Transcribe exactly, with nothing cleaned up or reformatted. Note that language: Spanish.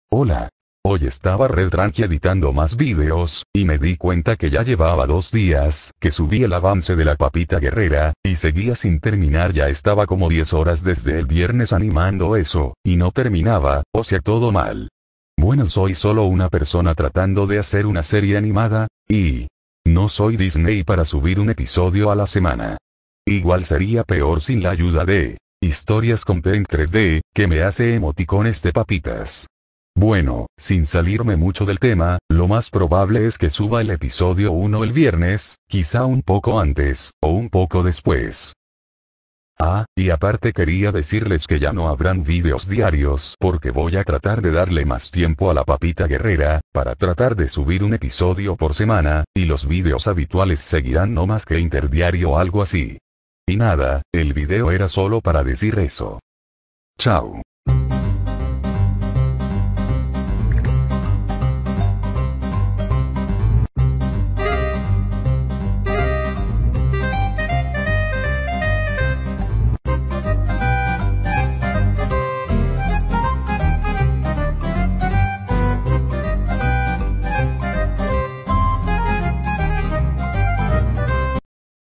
Hola. Hoy estaba re tranqui editando más videos, y me di cuenta que ya llevaba dos días que subí el avance de la papita guerrera, y seguía sin terminar. Ya estaba como diez horas desde el viernes animando eso, y no terminaba, o sea todo mal. Bueno, soy solo una persona tratando de hacer una serie animada, y no soy Disney para subir un episodio a la semana. Igual sería peor sin la ayuda de Historias con Paint tres D, que me hace emoticones de papitas. Bueno, sin salirme mucho del tema, lo más probable es que suba el episodio uno el viernes, quizá un poco antes, o un poco después. Ah, y aparte quería decirles que ya no habrán vídeos diarios porque voy a tratar de darle más tiempo a la papita guerrera, para tratar de subir un episodio por semana, y los vídeos habituales seguirán no más que interdiario o algo así. Y nada, el video era solo para decir eso. Chao.